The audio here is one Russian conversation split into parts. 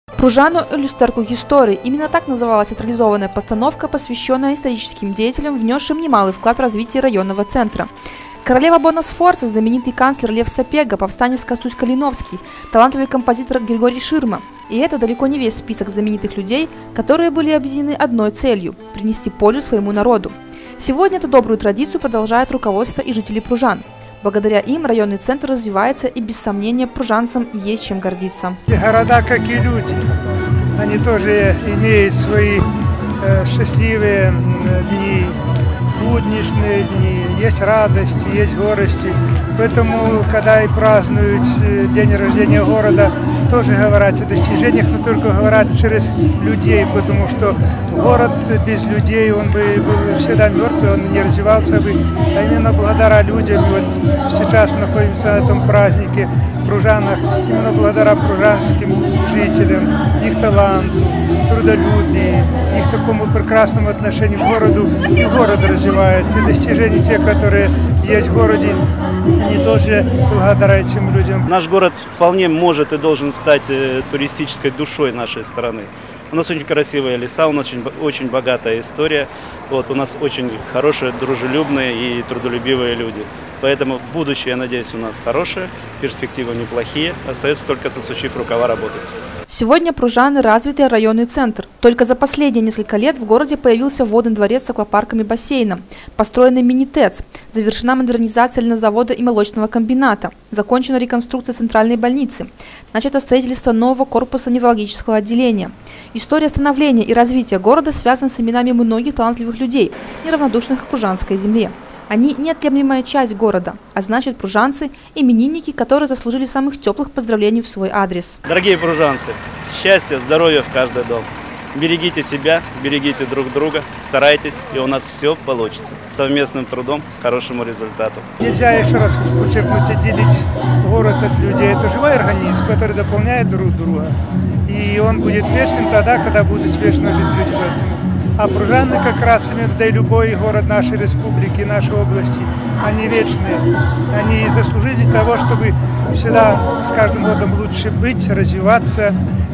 Пружано люстерку истории. Именно так называлась театрализованная постановка, посвященная историческим деятелям, внесшим немалый вклад в развитие районного центра. Королева Бонна-Сфорца, знаменитый канцлер Лев Сапега, повстанец Костусь Калиновский, талантливый композитор Григорий Ширма. И это далеко не весь список знаменитых людей, которые были объединены одной целью – принести пользу своему народу. Сегодня эту добрую традицию продолжает руководство и жители Пружан. Благодаря им районный центр развивается, и без сомнения пружанцам есть чем гордиться. И города, как и люди, они тоже имеют свои счастливые дни, будничные дни, есть радости, есть горести. Поэтому, когда и празднуют день рождения города, тоже говорят о достижениях, но только говорят через людей, потому что город без людей, он бы был всегда мертвый, он не развивался бы. А именно благодаря людям, вот сейчас мы находимся на этом празднике в Пружанах, именно благодаря пружанским жителям, их таланту, трудолюбию, их такому прекрасному отношению к городу, и город развивается. И достижения те, которые есть в городе, они тоже благодаря этим людям. Наш город вполне может и должен стать туристической душой нашей страны. У нас очень красивые леса, у нас очень богатая история. Вот, у нас очень хорошие, дружелюбные и трудолюбивые люди. Поэтому будущее, я надеюсь, у нас хорошее, перспективы неплохие. Остается только засучив рукава работать. Сегодня Пружаны – развитый районный центр. Только за последние несколько лет в городе появился водный дворец с аквапарком и бассейном, построенный мини-ТЭЦ, завершена модернизация льнозавода и молочного комбината, закончена реконструкция центральной больницы, начато строительство нового корпуса неврологического отделения. История становления и развития города связана с именами многих талантливых людей, неравнодушных к пружанской земле. Они неотъемлемая часть города, а значит, пружанцы – именинники, которые заслужили самых теплых поздравлений в свой адрес. Дорогие пружанцы, счастья, здоровья в каждый дом. Берегите себя, берегите друг друга, старайтесь, и у нас все получится. Совместным трудом к хорошему результату. Нельзя, еще раз подчеркнуть, отделить город от людей. Это живой организм, который дополняет друг друга. И он будет вечным тогда, когда будут вечно жить люди в этом. А пружаны как раз именно, да и любой город нашей республики, нашей области, они вечные. Они заслужили того, чтобы всегда с каждым годом лучше быть, развиваться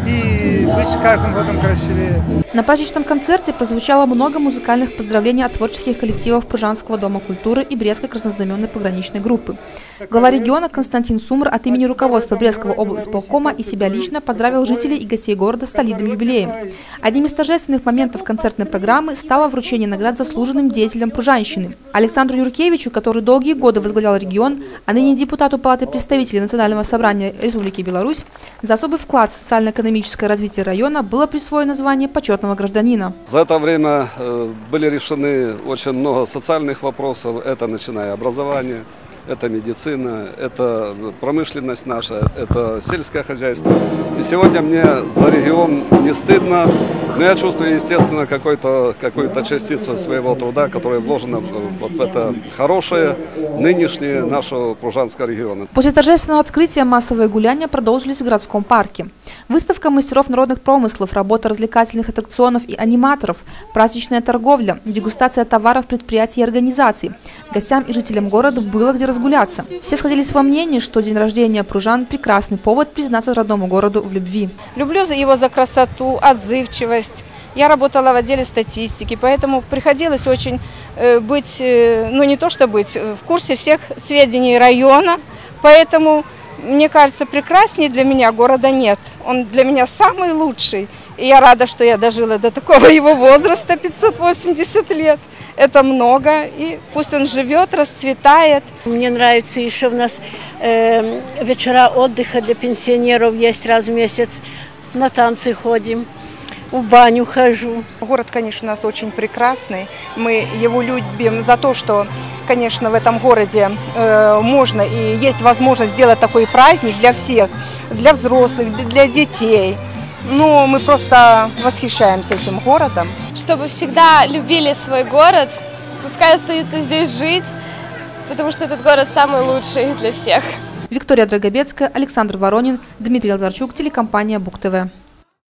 и быть с каждым годом красивее. На праздничном концерте прозвучало много музыкальных поздравлений от творческих коллективов Пружанского дома культуры и Брестской краснознаменной пограничной группы. Глава региона Константин Сумр от имени руководства Брестского облисполкома и себя лично поздравил жителей и гостей города с солидным юбилеем. Одним из торжественных моментов концертной программы стало вручение наград заслуженным деятелям пружанщины. Александру Юркевичу, который долгие годы возглавлял регион, а ныне депутату Палаты представителей Национального собрания Республики Беларусь, за особый вклад в социально-экономическое развитие района было присвоено звание почетного гражданина. За это время были решены очень много социальных вопросов, это начиная образование, это медицина, это промышленность наша, это сельское хозяйство. И сегодня мне за регион не стыдно, но я чувствую, естественно, какую-то частицу своего труда, которая вложена вот в это хорошее нынешнее нашего Пружанского региона. После торжественного открытия массовые гуляния продолжились в городском парке. Выставка мастеров народных промыслов, работа развлекательных аттракционов и аниматоров, праздничная торговля, дегустация товаров предприятий и организаций. Гостям и жителям города было где разгуляться. Все сходились во мнении, что день рождения Пружан – прекрасный повод признаться родному городу в любви. Люблю его за красоту, отзывчивость. Я работала в отделе статистики, поэтому приходилось очень быть, ну не то что быть, в курсе всех сведений района. Поэтому, мне кажется, прекраснее для меня города нет. Он для меня самый лучший. И я рада, что я дожила до такого его возраста, 580 лет. Это много, и пусть он живет, расцветает. Мне нравится еще у нас вечера отдыха для пенсионеров есть раз в месяц. На танцы ходим, в баню хожу. Город, конечно, у нас очень прекрасный. Мы его любим за то, что, конечно, в этом городе можно и есть возможность сделать такой праздник для всех, для взрослых, для детей. Ну, мы просто восхищаемся этим городом. Чтобы всегда любили свой город, пускай остаются здесь жить, потому что этот город самый лучший для всех. Виктория Драгобецкая, Александр Воронин, Дмитрий Лазарчук, телекомпания Буг ТВ.